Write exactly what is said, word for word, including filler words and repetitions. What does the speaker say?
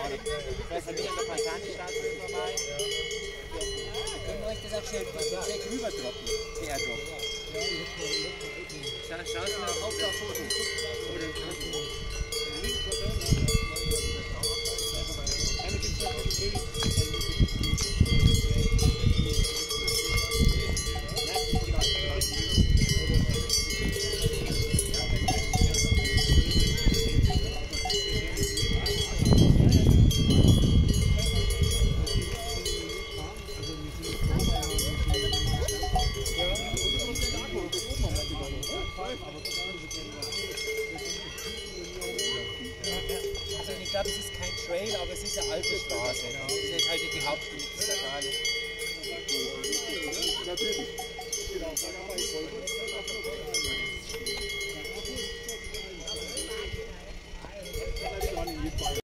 vorne. Ich weiß nicht, an der Pantani-Statue vorbei. Wir können euch das auch schön, schön rüberdroppen, die Airdrop. Schau, schau es mal auf das Foto. Also ich glaube, es ist kein Trail, aber es ist eine alte Straße. Das ist jetzt halt die Hauptstraße. Natürlich.